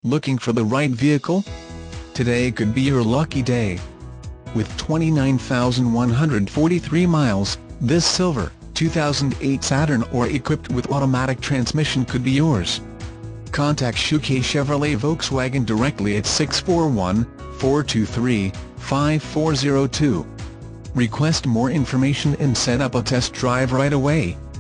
Looking for the right vehicle? Today could be your lucky day. With 29,143 miles, this silver, 2008 Saturn Aura equipped with automatic transmission could be yours. Contact Schukei Chevrolet Volkswagen directly at 641-423-5402. Request more information and set up a test drive right away.